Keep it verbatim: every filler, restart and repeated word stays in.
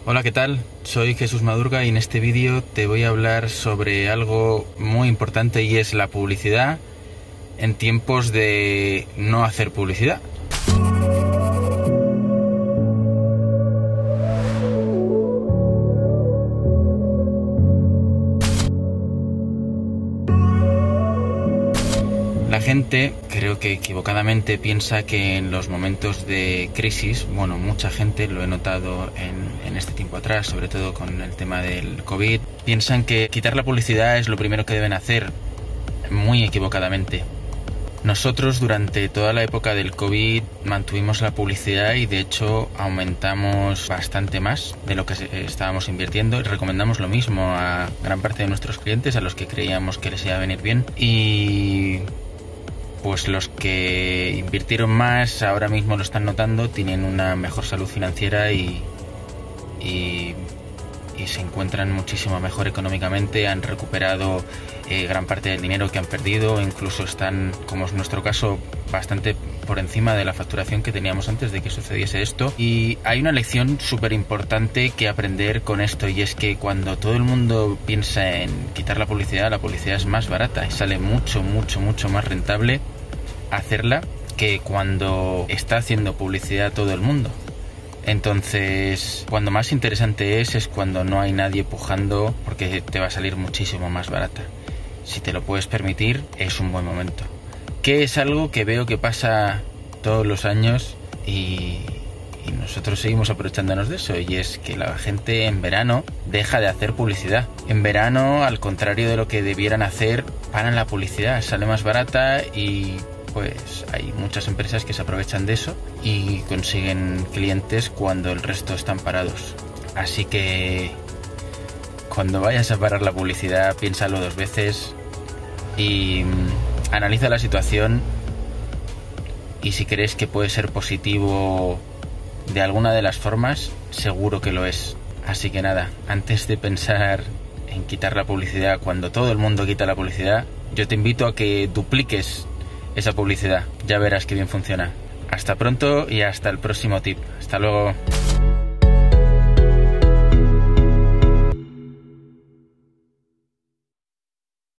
Hola, ¿qué tal? Soy Jesús Madurga y en este vídeo te voy a hablar sobre algo muy importante y es la publicidad en tiempos de no hacer publicidad. La gente, creo que equivocadamente, piensa que en los momentos de crisis, bueno, mucha gente, lo he notado en, en este tiempo atrás, sobre todo con el tema del COVID, piensan que quitar la publicidad es lo primero que deben hacer, muy equivocadamente. Nosotros durante toda la época del COVID mantuvimos la publicidad y de hecho aumentamos bastante más de lo que estábamos invirtiendo y recomendamos lo mismo a gran parte de nuestros clientes, a los que creíamos que les iba a venir bien, y pues los que invirtieron más ahora mismo lo están notando, tienen una mejor salud financiera y, y, y se encuentran muchísimo mejor económicamente, han recuperado eh, gran parte del dinero que han perdido, incluso están, como es nuestro caso, bastante por encima de la facturación que teníamos antes de que sucediese esto. Y hay una lección súper importante que aprender con esto, y es que cuando todo el mundo piensa en quitar la publicidad, la publicidad es más barata y sale mucho, mucho, mucho más rentable hacerla que cuando está haciendo publicidad todo el mundo. Entonces, cuando más interesante es, es cuando no hay nadie pujando, porque te va a salir muchísimo más barata. Si te lo puedes permitir, es un buen momento. Que es algo que veo que pasa todos los años y, y nosotros seguimos aprovechándonos de eso, y es que la gente en verano deja de hacer publicidad. En verano, al contrario de lo que debieran hacer, paran la publicidad, sale más barata y pues hay muchas empresas que se aprovechan de eso y consiguen clientes cuando el resto están parados. Así que cuando vayas a parar la publicidad, piénsalo dos veces y analiza la situación, y si crees que puede ser positivo de alguna de las formas, seguro que lo es. Así que nada, antes de pensar en quitar la publicidad cuando todo el mundo quita la publicidad, yo te invito a que dupliques esa publicidad, ya verás que bien funciona. Hasta pronto y hasta el próximo tip. Hasta luego.